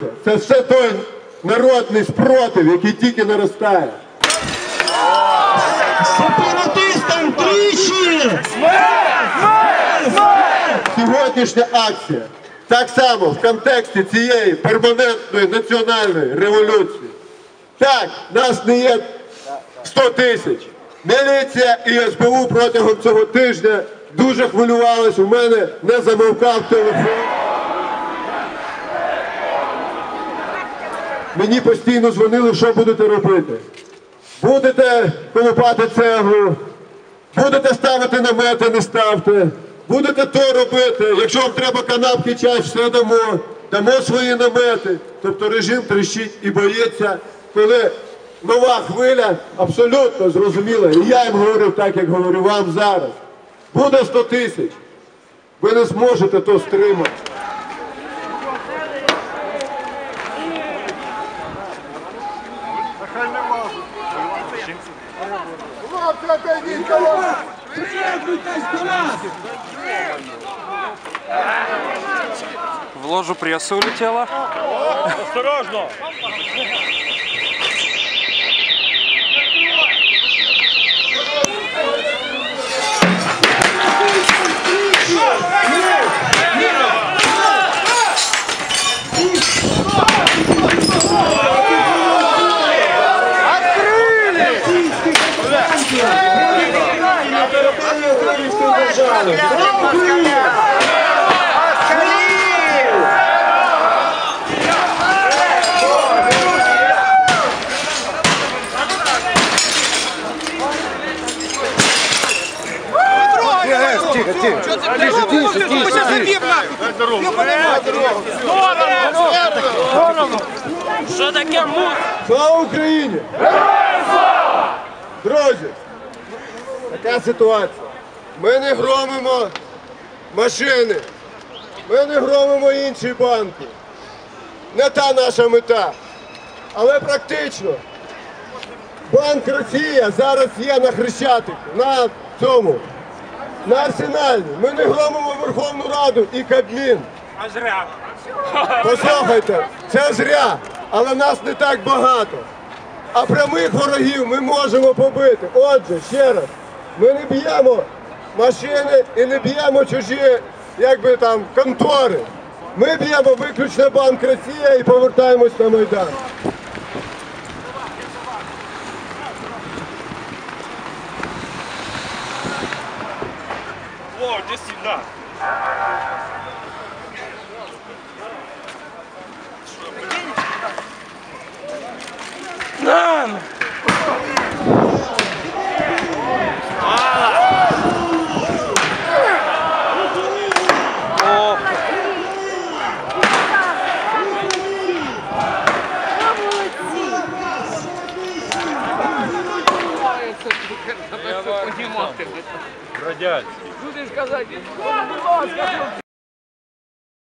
Це все той народний спротив, який тільки наростає. Сепаратистам тричі! Сьогоднішня акція так само в контексті цієї перманентної національної революції. Так, нас не є 100 тисяч. Міліція і СБУ протягом цього тижня дуже хвилювались, у мене не замовкав телефон. Мені постійно дзвонили, що будете робити. Будете колупати цеглу, будете ставити намети, не ставте. Будете то робити, якщо вам треба канапки, чай, все дамо. Дамо свої намети. Тобто режим тріщить і боїться, коли нова хвиля абсолютно зрозуміла. І я їм говорив так, як говорю вам зараз. Буде 100 тисяч. Ви не зможете то стримати. В ложу пресса улетела. Осторожно! Що таке мур? Слава Україні! Друзі, така ситуація. Ми не громимо машини, ми не громимо інші банки. Не та наша мета. Але практично Банк Росія зараз є на Хрещатику, на цьому, на Арсенальній. Ми не громимо Верховну Раду і Кабмін. А зря. Послухайте, це зря, але нас не так багато. А прямих ворогів ми можемо побити. Отже, ще раз, ми не б'ємо машини і не б'ємо чужі, якби там, контори. Ми б'ємо виключно Банк Росія і повертаємось на Майдан. О, иди сюда. Бродять.